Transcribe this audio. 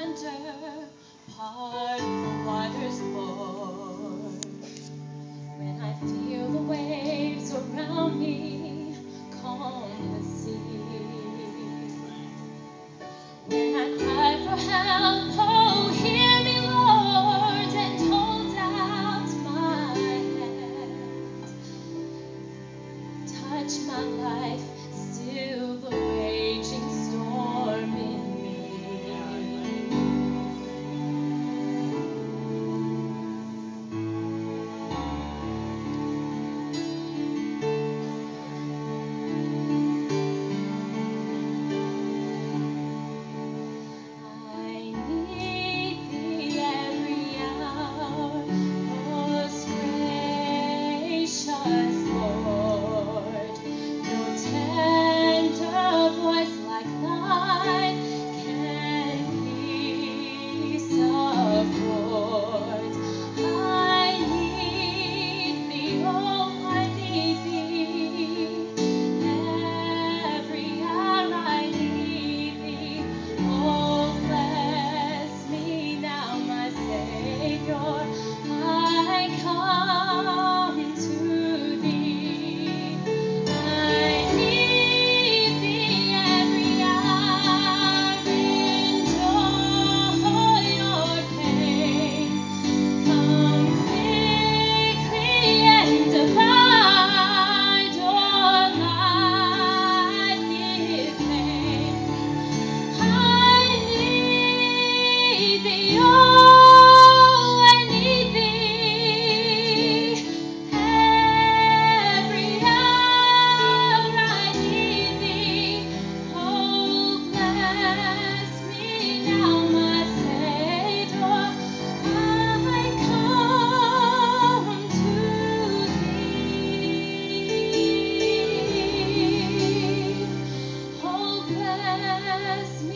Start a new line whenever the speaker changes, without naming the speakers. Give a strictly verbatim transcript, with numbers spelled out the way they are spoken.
thunder, part the waters Lord. When I feel the waves around me, calm the sea. When I cry for help, oh, hear me, Lord, and hold out my hand. Touch my life, still the raging storm in me. Bless me.